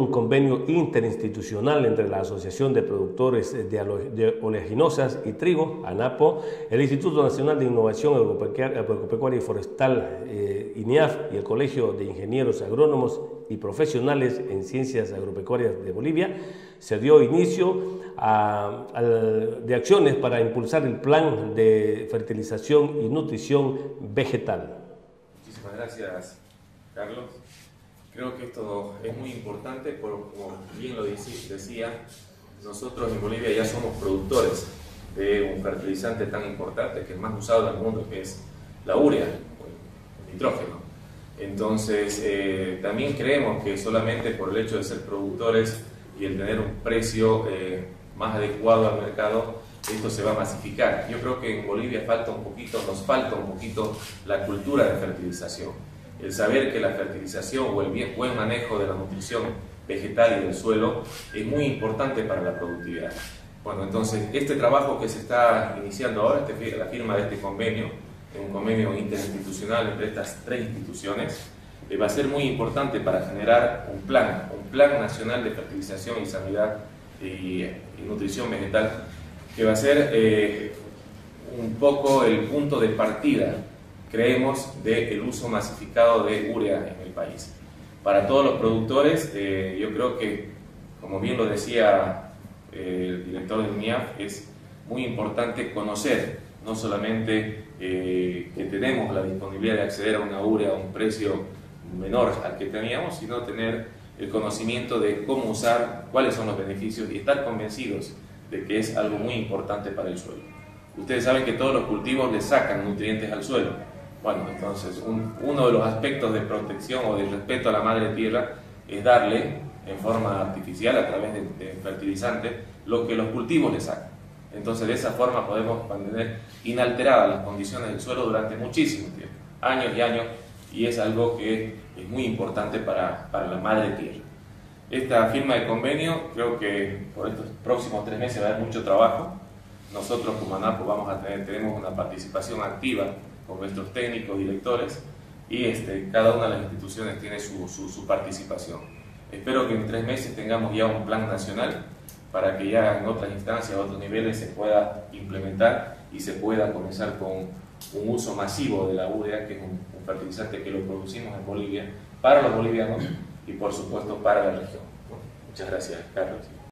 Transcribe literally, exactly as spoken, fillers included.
un convenio interinstitucional entre la Asociación de Productores de Oleaginosas y Trigo, ANAPO, el Instituto Nacional de Innovación Agropecuaria y Forestal, eh, INIAF, y el Colegio de Ingenieros Agrónomos y Profesionales en Ciencias Agropecuarias de Bolivia, se dio inicio a, a, de acciones para impulsar el plan de fertilización y nutrición vegetal. Muchísimas gracias, Carlos. Creo que esto es muy importante, porque como bien lo decía, nosotros en Bolivia ya somos productores de un fertilizante tan importante, que es el más usado del mundo, que es la urea, el nitrógeno. Entonces, eh, también creemos que solamente por el hecho de ser productores y el tener un precio eh, más adecuado al mercado, esto se va a masificar. Yo creo que en Bolivia falta un poquito, nos falta un poquito la cultura de fertilización. El saber que la fertilización o el bien, buen manejo de la nutrición vegetal y del suelo es muy importante para la productividad. Bueno, entonces este trabajo que se está iniciando ahora, este, la firma de este convenio, un convenio interinstitucional entre estas tres instituciones, eh, va a ser muy importante para generar un plan, un plan nacional de fertilización y sanidad y, y nutrición vegetal, que va a ser eh, un poco el punto de partida, creemos, del uso masificado de urea en el país. Para todos los productores, eh, yo creo que, como bien lo decía eh, el director del INIAF, es muy importante conocer, no solamente eh, que tenemos la disponibilidad de acceder a una urea a un precio menor al que teníamos, sino tener el conocimiento de cómo usar, cuáles son los beneficios y estar convencidos de que es algo muy importante para el suelo. Ustedes saben que todos los cultivos le sacan nutrientes al suelo. Bueno, entonces un, uno de los aspectos de protección o de respeto a la madre tierra es darle en forma artificial, a través de, de fertilizantes, lo que los cultivos le sacan. Entonces de esa forma podemos mantener inalteradas las condiciones del suelo durante muchísimo tiempo, años y años, y es algo que es muy importante para, para la madre tierra. Esta firma de convenio, creo que por estos próximos tres meses va a haber mucho trabajo. Nosotros como ANAPO vamos a tener, tenemos una participación activa con nuestros técnicos, directores, y este, cada una de las instituciones tiene su, su, su participación. Espero que en tres meses tengamos ya un plan nacional para que ya en otras instancias, a otros niveles, se pueda implementar y se pueda comenzar con un uso masivo de la urea, que es un, un fertilizante que lo producimos en Bolivia para los bolivianos y por supuesto para la región. Bueno, muchas gracias, Carlos.